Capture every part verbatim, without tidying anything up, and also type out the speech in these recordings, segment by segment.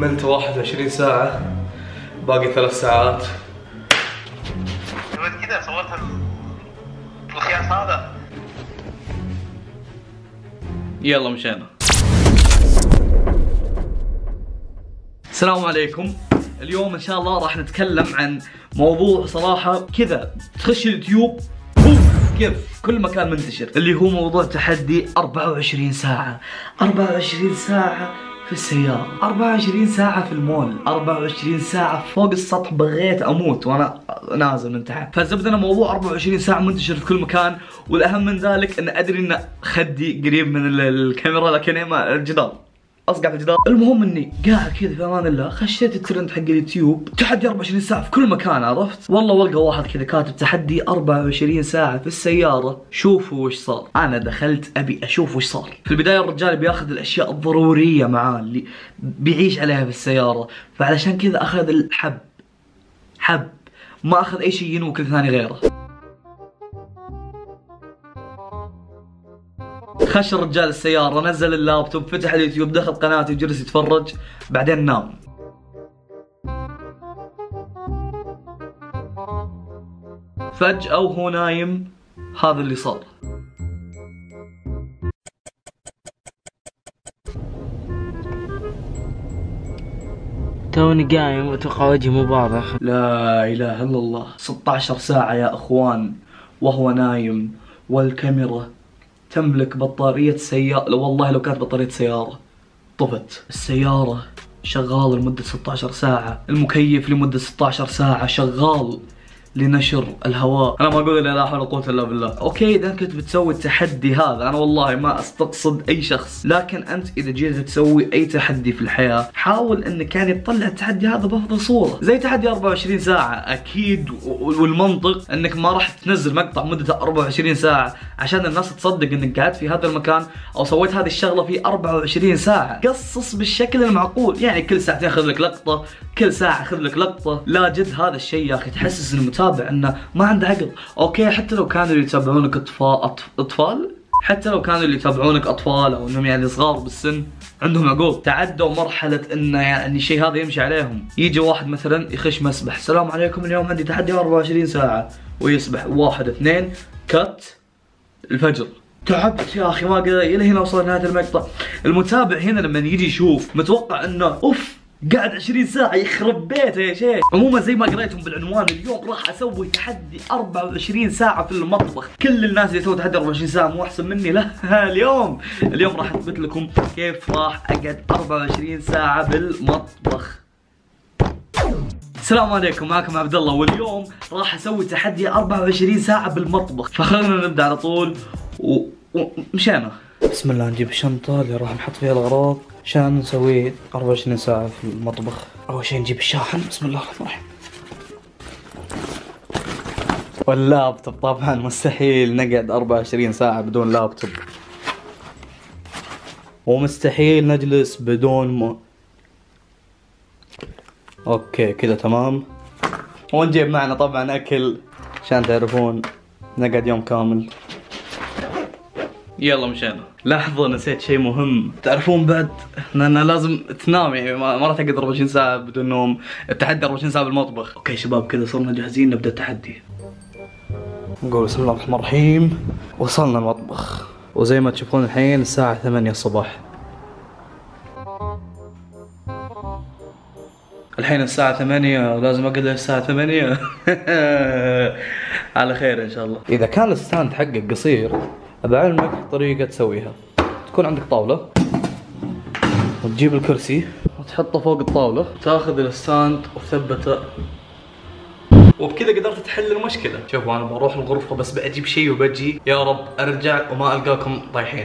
كملت واحد وعشرين ساعة، باقي ثلاث ساعات. كذا صورت الخياس هذا. يلا مشينا. السلام عليكم. اليوم ان شاء الله راح نتكلم عن موضوع صراحة كذا تخش اليوتيوب كيف كل مكان منتشر، اللي هو موضوع تحدي أربعة وعشرين ساعة. أربعة وعشرين ساعة في السيارة، أربعة وعشرين ساعة في المول، أربعة وعشرين ساعة فوق السطح، بغيت اموت وانا نازل من تحت. فالزبدة ان موضوع أربعة وعشرين ساعة منتشر في كل مكان، والاهم من ذلك ان ادري ان خدي قريب من الكاميرا لكن ما الجدار اصقع في الجدار. المهم اني قاعد كذا في امان الله، خشيت الترند حق اليوتيوب تحدي أربعة وعشرين ساعة في كل مكان، عرفت؟ والله والقى واحد كذا كاتب تحدي أربعة وعشرين ساعة في السيارة، شوفوا وش صار. انا دخلت ابي اشوف وش صار. في البداية الرجال بياخذ الاشياء الضرورية معاه اللي بيعيش عليها في السيارة، فعلشان كذا اخذ الحب حب، ما اخذ اي شيء ينوكل ثاني غيره. خش الرجال السيارة، نزل اللابتوب، فتح اليوتيوب، دخل قناتي وجلس يتفرج، بعدين نام. فجأة وهو نايم هذا اللي صار. توني قايم واتوقع وجهي مو واضح. لا اله الا الله، ستة عشر ساعة يا اخوان وهو نايم، والكاميرا تملك بطارية سيارة. والله لو كانت بطارية سيارة طفت. السيارة شغال لمدة ستة عشر ساعة، المكيف لمدة ستة عشر ساعة شغال لنشر الهواء. انا ما اقول لا حول ولا قوة الا بالله. اوكي اذا كنت بتسوي التحدي هذا، انا والله ما استقصد اي شخص، لكن انت اذا جيت تسوي اي تحدي في الحياة حاول انك يعني تطلع التحدي هذا بافضل صورة. زي تحدي أربعة وعشرين ساعة، اكيد والمنطق انك ما راح تنزل مقطع مدته أربعة وعشرين ساعة عشان الناس تصدق انك قعدت في هذا المكان او سويت هذه الشغلة في أربعة وعشرين ساعة. قصص بالشكل المعقول، يعني كل ساعتين خذ لك لقطة، كل ساعة خذ لك لقطة. لا جد هذا الشيء يا اخي تحسس المتابع انه ما عنده عقل. اوكي حتى لو كانوا اللي يتابعونك اطفال اطفال حتى لو كانوا اللي يتابعونك اطفال او انهم يعني صغار بالسن عندهم عقول، تعدوا مرحلة انه يعني الشيء هذا يمشي عليهم. يجي واحد مثلا يخش مسبح، السلام عليكم اليوم عندي تحدي أربعة وعشرين ساعة، ويسبح واحد اثنين كت الفجر. تعبت يا اخي ما قدر الى هنا وصل نهاية المقطع. المتابع هنا لما يجي يشوف متوقع انه اوف قاعد عشرين ساعة، يخرب بيته يا شيخ. عموما زي ما قريتهم بالعنوان، اليوم راح اسوي تحدي أربعة وعشرين ساعة في المطبخ. كل الناس اللي يسووا تحدي أربعة وعشرين ساعة مو احسن مني، لا اليوم اليوم راح اثبت لكم كيف راح اقعد أربعة وعشرين ساعة بالمطبخ. السلام عليكم، معكم عبد الله، واليوم راح اسوي تحدي أربعة وعشرين ساعة بالمطبخ. فخلنا نبدا على طول و... ومشينا. بسم الله، نجيب الشنطة اللي راح نحط فيها الأغراض عشان نسوي أربعة وعشرين ساعة في المطبخ. أول شيء نجيب الشاحن، بسم الله الرحمن الرحيم. واللابتوب طبعا مستحيل نقعد أربعة وعشرين ساعة بدون لابتوب، ومستحيل نجلس بدون م... اوكي كذا تمام. ونجيب معنا طبعا أكل عشان تعرفون نقعد يوم كامل. يلا مشينا. لحظة نسيت شيء مهم، تعرفون بعد ان لازم تنام، يعني ما راح تقعد أربعة وعشرين ساعة بدون نوم. التحدي أربعة وعشرين ساعة بالمطبخ. اوكي شباب كذا صرنا جاهزين نبدأ التحدي. نقول بسم الله الرحمن الرحيم. وصلنا المطبخ، وزي ما تشوفون الحين الساعة ثمانية الصباح. الحين الساعة ثمانية ولازم اقعد الساعة ثمانية. على خير ان شاء الله. اذا كان الستاند حقك قصير بعلمك طريقة تسويها. تكون عندك طاولة وتجيب الكرسي وتحطه فوق الطاولة، تاخذ الستاند وتثبته، وبكذا قدرت تحل المشكلة. شوفوا انا بروح الغرفة بس بجيب شيء وبجي، يا رب ارجع وما القاكم طايحين.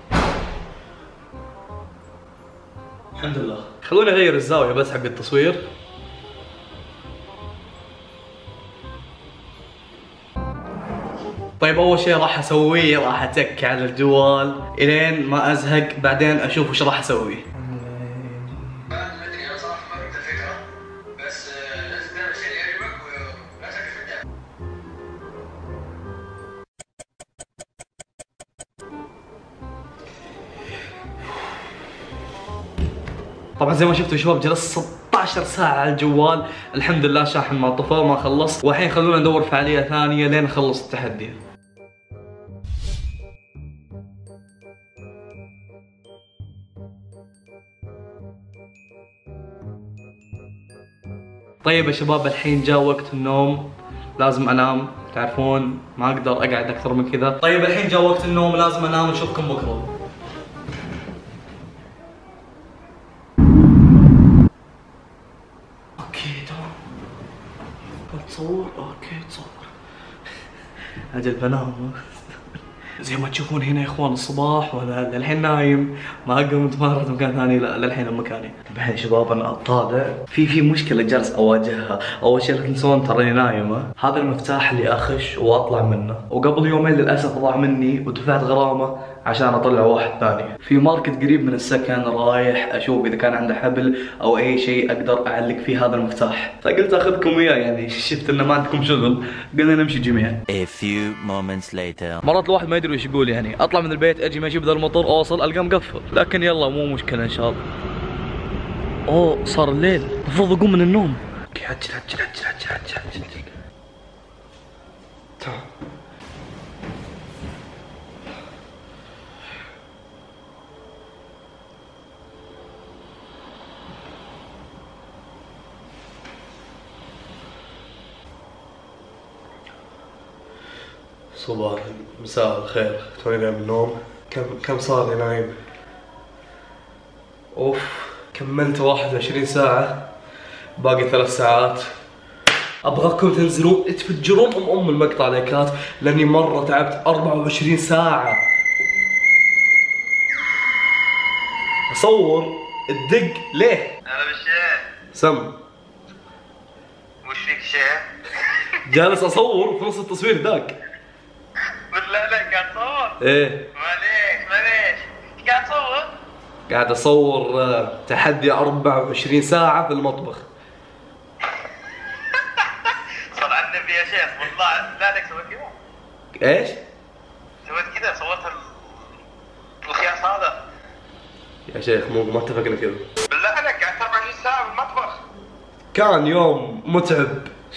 الحمد لله. خلوني اغير الزاوية بس حق التصوير. طيب اول شيء راح اسويه راح اتك على الجوال الين ما ازهق، بعدين اشوف وش راح اسوي. ما ادري انا صراحه ما فهمت الفكره، بس لازم تعمل شيء يعجبك ولا تكفي الدعم. طبعا زي ما شفتوا يا شباب جلست ستة عشر ساعة على الجوال، الحمد لله شاحن ما طفى وما خلص، والحين خلونا ندور فعالية ثانية لين نخلص التحدي. طيب يا شباب الحين جاء وقت النوم، لازم انام، تعرفون ما اقدر اقعد اكثر من كذا. طيب الحين جاء وقت النوم، لازم انام، نشوفكم بكره. اوكي تمام. بتصور؟ اوكي تصور. اجل بنام. زي ما تشوفون هنا يا اخوان الصباح وانا للحين نايم، ما قمت ما رحت مكان ثاني، لا للحين مكاني. الحين شباب انا طالع في في مشكله جالس اواجهها. اول شيء لا تنسون تراني نايمه، هذا المفتاح اللي اخش واطلع منه، وقبل يومين للاسف ضاع مني ودفعت غرامه عشان اطلع واحد ثاني. في ماركت قريب من السكن رايح اشوف اذا كان عنده حبل او اي شيء اقدر اعلق فيه هذا المفتاح، فقلت اخذكم اياه يعني، شفت انه ما عندكم شغل قلنا نمشي جميعا. A few moments later. مرات الواحد ما يدري وش يقول يعني، اطلع من البيت اجي ماشي بذا المطر اوصل القاه مقفل، لكن يلا مو مشكله ان شاء الله. اوه صار الليل، المفروض اقوم من النوم. اوكي عجل عجل عجل عجل عجل عجل. تعال. صباح مساء الخير، توني نايم من النوم. كم كم صار لي نايم؟ اوف كملت واحد وعشرين ساعة، باقي ثلاث ساعات. ابغاكم تنزلون تفجرون ام ام المقطع لايكات لاني مرة تعبت. أربعة وعشرين ساعة اصور الدق ليه؟ هلا بالشيخ. سم وش فيك شيخ؟ جالس اصور في نص التصوير ذاك. بالله لا قاعد تصور؟ ايه معليش معليش، ايش قاعد تصور؟ قاعد اصور آه، تحدي أربعة وعشرين ساعة في المطبخ. صل على النبي يا شيخ، والله لا لك سويت كذا؟ ايش؟ سويت كذا، صورت ال- الخياس هذا. يا شيخ مو ما اتفقنا كذا. بالله عليك قعدت أربعة وعشرين ساعة بالمطبخ. كان يوم متعب.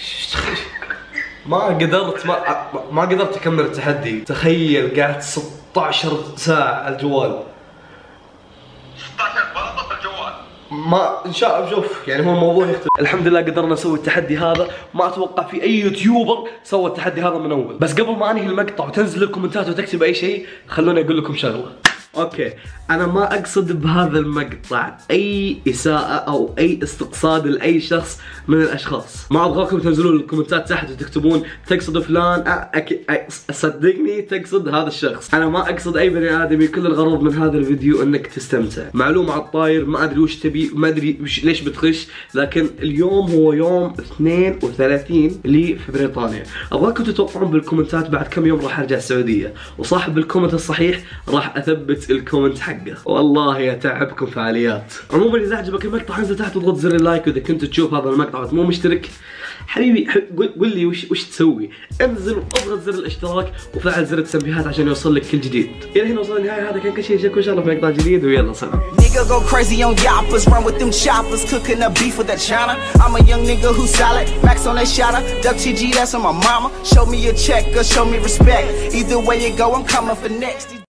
ما قدرت ما ما قدرت اكمل التحدي. تخيل قعدت ستة عشر ساعة على الجوال. ستة عشر بلطة الجوال. ما ان شاء الله شوف يعني هو الموضوع يختلف. الحمد لله قدرنا نسوي التحدي هذا، ما اتوقع في اي يوتيوبر سوى التحدي هذا من اول. بس قبل ما انهي المقطع وتنزل الكومنتات وتكتب اي شيء، خلوني اقول لكم شغله. اوكي انا ما اقصد بهذا المقطع اي اساءة او اي استقصاد لاي شخص من الاشخاص. ما ابغاكم تنزلون الكومنتات تحت وتكتبون تقصد فلان، أك... أك... صدقني تقصد هذا الشخص. انا ما اقصد اي بني ادمي، كل الغرض من هذا الفيديو انك تستمتع. معلومة على الطاير، ما ادري وش تبي، ما ادري وش ليش بتخش، لكن اليوم هو يوم اثنين وثلاثين لي في بريطانيا. ابغاكم تتوقعون بالكومنتات بعد كم يوم راح ارجع السعودية، وصاحب الكومنت الصحيح راح اثبت الكومنت حقه. والله يا تعبكم فعاليات. عموما اذا عجبك المقطع انزل تحت واضغط زر اللايك، واذا كنت تشوف هذا المقطع وانت مو مشترك حبيبي قول لي وش وش تسوي. انزل واضغط زر الاشتراك وفعل زر التنبيهات عشان يوصل لك كل جديد. الى هنا وصلنا للنهايه، هذا كان كل شيء. اشوفكم ان شاء الله في مقطع جديد، ويلا سلام. Nigga go crazy on yappers, run with them choppers, cooking up beef with that China. I'm a young nigga who's solid, max on that shotter, duck T G, that's on my mama. Show me a check or show me respect. Either way you go, I'm coming for next.